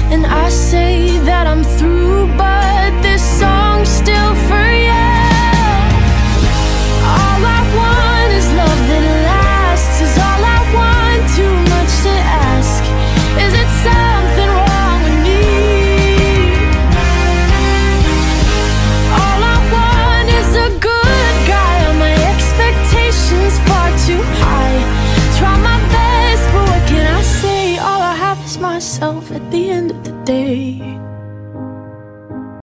And I say that I'm through, but this song's still for you. All I want is love that lasts. Is all I want too much to ask? Is it something wrong with me? All I want is a good guy. Are my expectations far too high? Try my best, but what can I say? All I have is myself at the end of the day.